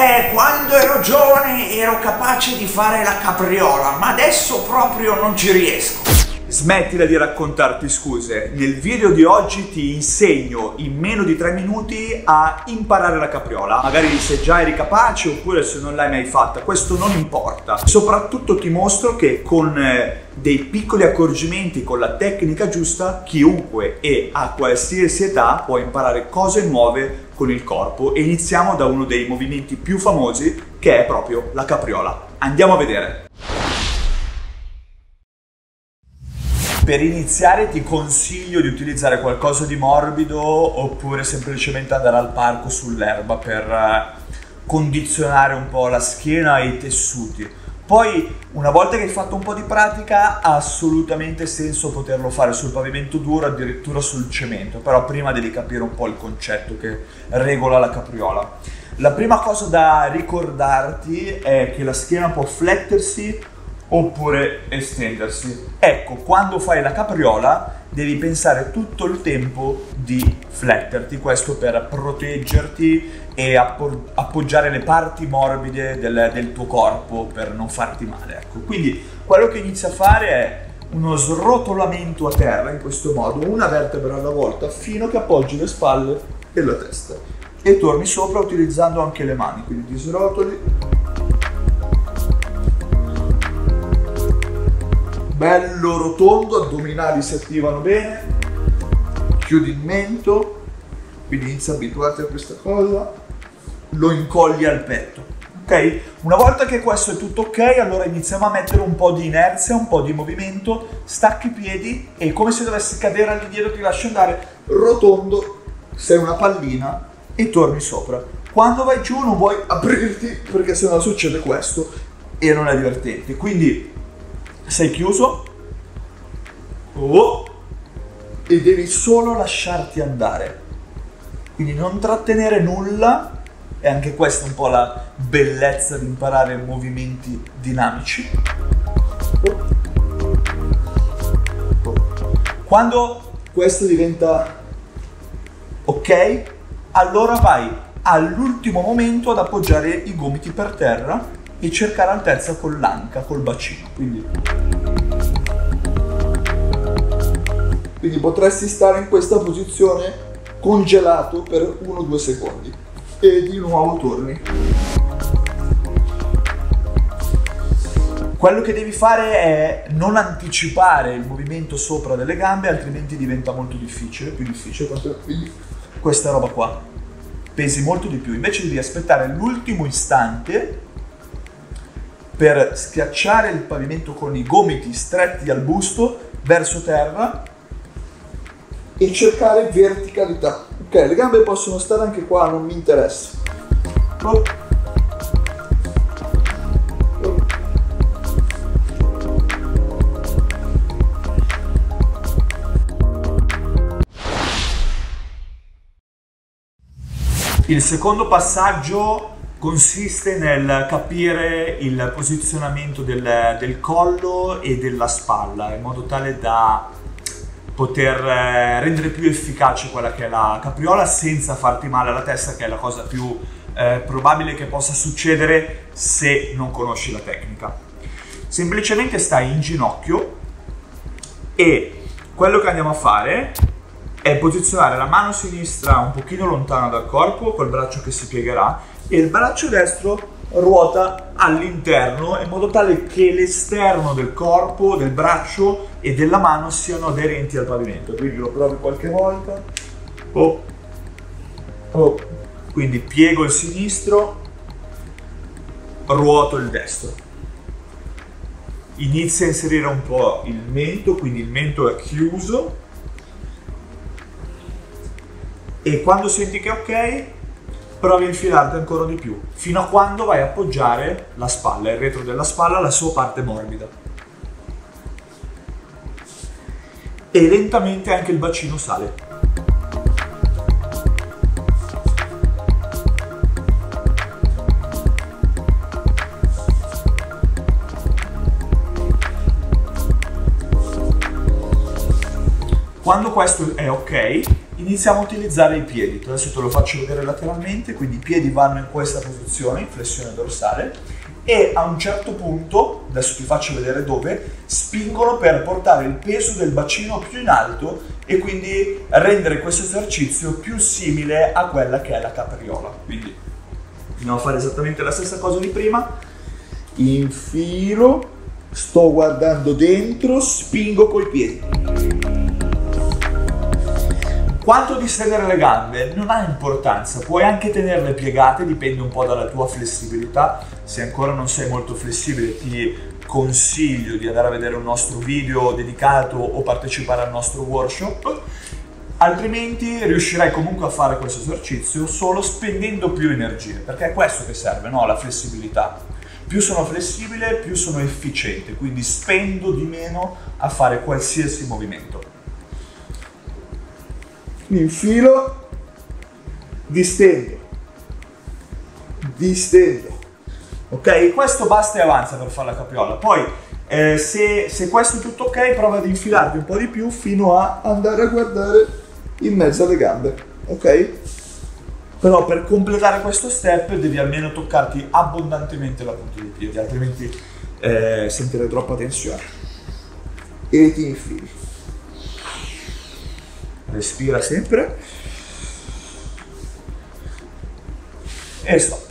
Quando ero giovane ero capace di fare la capriola, ma adesso proprio non ci riesco. Smettila di raccontarti scuse. Nel video di oggi ti insegno in meno di 3 minuti a imparare la capriola. Magari se già eri capace oppure se non l'hai mai fatta, questo non importa. Soprattutto ti mostro che con dei piccoli accorgimenti, con la tecnica giusta, chiunque e a qualsiasi età può imparare cose nuove con il corpo. E iniziamo da uno dei movimenti più famosi, che è proprio la capriola. Andiamo a vedere. Per iniziare ti consiglio di utilizzare qualcosa di morbido oppure semplicemente andare al parco sull'erba per condizionare un po' la schiena e i tessuti. Poi, una volta che hai fatto un po' di pratica, ha assolutamente senso poterlo fare sul pavimento duro, addirittura sul cemento, però prima devi capire un po' il concetto che regola la capriola. La prima cosa da ricordarti è che la schiena può flettersi oppure estendersi. Ecco, quando fai la capriola devi pensare tutto il tempo di fletterti, questo per proteggerti e appoggiare le parti morbide del tuo corpo per non farti male. Ecco, quindi quello che inizi a fare è uno srotolamento a terra in questo modo, una vertebra alla volta, fino a che appoggi le spalle e la testa e torni sopra utilizzando anche le mani, quindi ti srotoli. Bello rotondo, addominali si attivano bene, chiudi il mento, quindi inizia a abituarti a questa cosa, lo incolli al petto, ok? Una volta che questo è tutto ok, allora iniziamo a mettere un po' di inerzia, un po' di movimento, stacchi i piedi e come se dovessi cadere all'indietro ti lasci andare, rotondo, sei una pallina e torni sopra. Quando vai giù non vuoi aprirti perché sennò succede questo e non è divertente, quindi sei chiuso e devi solo lasciarti andare, quindi non trattenere nulla. E anche questa è un po' la bellezza di imparare movimenti dinamici. Quando questo diventa ok, allora vai all'ultimo momento ad appoggiare i gomiti per terra e cercare altezza con l'anca, col bacino. Quindi potresti stare in questa posizione congelato per 1-2 secondi e di nuovo torni. Quello che devi fare è non anticipare il movimento sopra delle gambe, altrimenti diventa molto difficile, più difficile. Quindi questa roba qua pesi molto di più, invece devi aspettare l'ultimo istante per schiacciare il pavimento con i gomiti stretti al busto verso terra e cercare verticalità. Ok, le gambe possono stare anche qua, non mi interessa. Il secondo passaggio consiste nel capire il posizionamento del collo e della spalla in modo tale da poter rendere più efficace quella che è la capriola senza farti male alla testa, che è la cosa più probabile che possa succedere se non conosci la tecnica. Semplicemente stai in ginocchio e quello che andiamo a fare è posizionare la mano sinistra un pochino lontana dal corpo col braccio che si piegherà e il braccio destro ruota all'interno in modo tale che l'esterno del corpo, del braccio e della mano siano aderenti al pavimento. Quindi lo provi qualche volta. Quindi piego il sinistro, ruoto il destro. Inizia a inserire un po' il mento, quindi il mento è chiuso. E quando senti che è ok, provi a infilarti ancora di più, fino a quando vai a appoggiare la spalla, il retro della spalla, la sua parte morbida. E lentamente anche il bacino sale. Quando questo è ok, iniziamo a utilizzare i piedi. Adesso te lo faccio vedere lateralmente, quindi i piedi vanno in questa posizione, in flessione dorsale, e a un certo punto, adesso ti faccio vedere dove, spingono per portare il peso del bacino più in alto e quindi rendere questo esercizio più simile a quella che è la capriola. Quindi andiamo a fare esattamente la stessa cosa di prima. Infilo, sto guardando dentro, spingo coi piedi. Quanto distendere le gambe non ha importanza, puoi anche tenerle piegate, dipende un po' dalla tua flessibilità. Se ancora non sei molto flessibile ti consiglio di andare a vedere un nostro video dedicato o partecipare al nostro workshop, altrimenti riuscirai comunque a fare questo esercizio solo spendendo più energie, perché è questo che serve, no? La flessibilità. Più sono flessibile, più sono efficiente, quindi spendo di meno a fare qualsiasi movimento. Infilo, distendo, ok? Questo basta e avanza per fare la capriola. Poi se questo è tutto ok, prova ad infilarti un po' di più fino a andare a guardare in mezzo alle gambe, ok? Però per completare questo step devi almeno toccarti abbondantemente la punta dei piedi, altrimenti sentirai troppa tensione. E ti infili. Respira sempre e stop.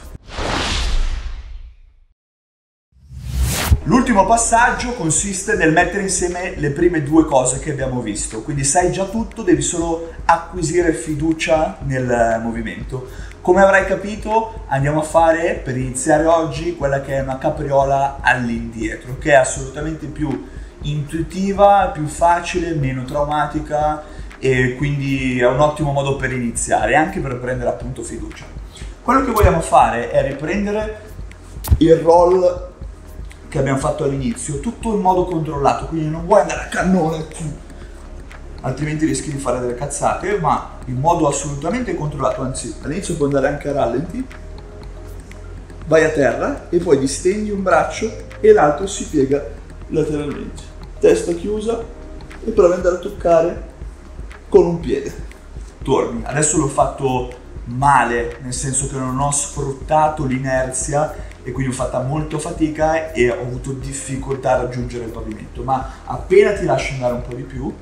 L'ultimo passaggio consiste nel mettere insieme le prime due cose che abbiamo visto, quindi sai già tutto, devi solo acquisire fiducia nel movimento. Come avrai capito, andiamo a fare per iniziare oggi quella che è una capriola all'indietro, che è assolutamente più intuitiva, più facile, meno traumatica, e quindi è un ottimo modo per iniziare, anche per prendere appunto fiducia. Quello che vogliamo fare è riprendere il roll che abbiamo fatto all'inizio, tutto in modo controllato, quindi non vuoi andare a cannone, altrimenti rischi di fare delle cazzate, ma in modo assolutamente controllato, anzi all'inizio puoi andare anche a rallenti, vai a terra e poi distendi un braccio e l'altro si piega lateralmente, testa chiusa e provi ad andare a toccare con un piede. Torni. Adesso l'ho fatto male, nel senso che non ho sfruttato l'inerzia e quindi ho fatto molto fatica e ho avuto difficoltà a raggiungere il pavimento, ma appena ti lascio andare un po' di più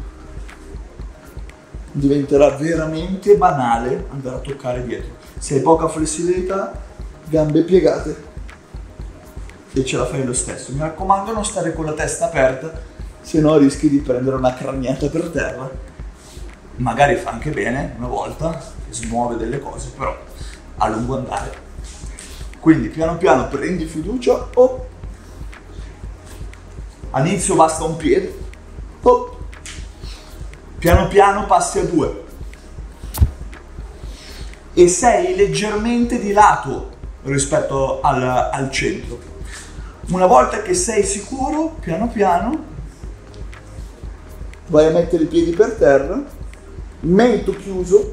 diventerà veramente banale andare a toccare dietro. Se hai poca flessibilità, gambe piegate e ce la fai lo stesso. Mi raccomando, non stare con la testa aperta, se no rischi di prendere una craniata per terra. Magari fa anche bene una volta, smuove delle cose, però a lungo andare. Quindi piano piano prendi fiducia, oh. All'inizio basta un piede, oh. Piano piano passi a 2 e sei leggermente di lato rispetto al centro. Una volta che sei sicuro, piano piano vai a mettere i piedi per terra, mento chiuso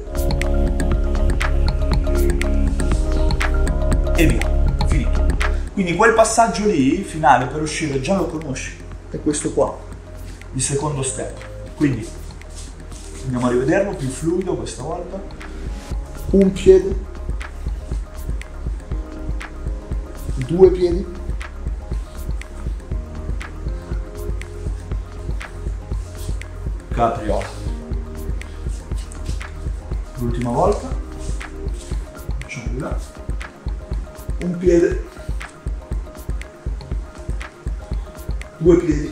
e via, finito. Quindi quel passaggio lì finale per uscire già lo conosci, è questo qua, il secondo step. Quindi andiamo a rivederlo più fluido questa volta. Un piede, 2 piedi, capriola. L'ultima volta, facciamo di là, un piede, 2 piedi,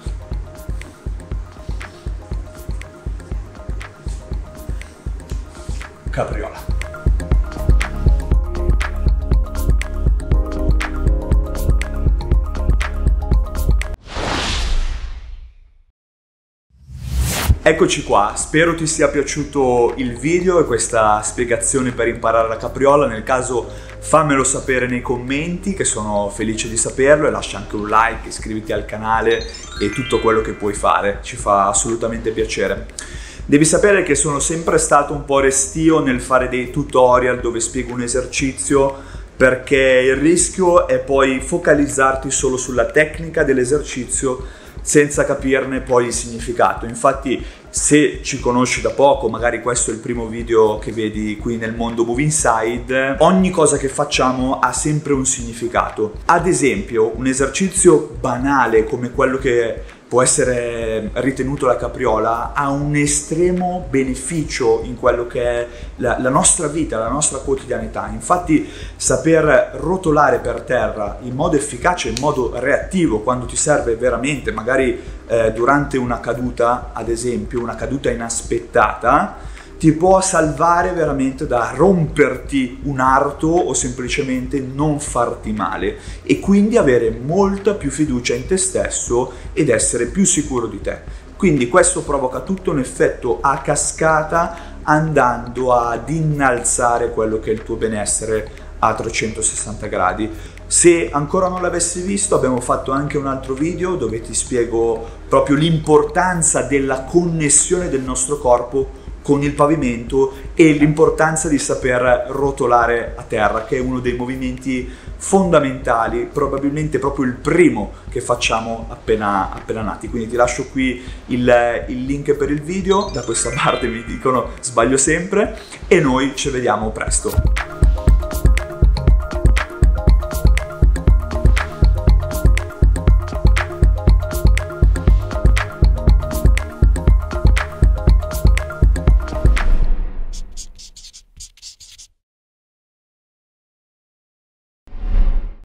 capriola. Eccoci qua, spero ti sia piaciuto il video e questa spiegazione per imparare la capriola. Nel caso fammelo sapere nei commenti, che sono felice di saperlo, e lascia anche un like, iscriviti al canale e tutto quello che puoi fare, ci fa assolutamente piacere. Devi sapere che sono sempre stato un po' restio nel fare dei tutorial dove spiego un esercizio, perché il rischio è poi focalizzarti solo sulla tecnica dell'esercizio senza capirne poi il significato. Infatti Se ci conosci da poco, magari questo è il primo video che vedi qui nel mondo Move Inside, ogni cosa che facciamo ha sempre un significato. Ad esempio, un esercizio banale come quello che può essere ritenuto la capriola ha un estremo beneficio in quello che è la nostra vita, la nostra quotidianità. Infatti saper rotolare per terra in modo efficace, in modo reattivo, quando ti serve veramente, magari durante una caduta, ad esempio una caduta inaspettata, ti può salvare veramente da romperti un arto o semplicemente non farti male, e quindi avere molta più fiducia in te stesso ed essere più sicuro di te. Quindi questo provoca tutto un effetto a cascata, andando ad innalzare quello che è il tuo benessere a 360 gradi. Se ancora non l'avessi visto, abbiamo fatto anche un altro video dove ti spiego proprio l'importanza della connessione del nostro corpo con il pavimento e l'importanza di saper rotolare a terra, che è uno dei movimenti fondamentali, probabilmente proprio il primo che facciamo appena nati. Quindi ti lascio qui il link per il video, da questa parte mi dicono sbaglio sempre, e noi ci vediamo presto.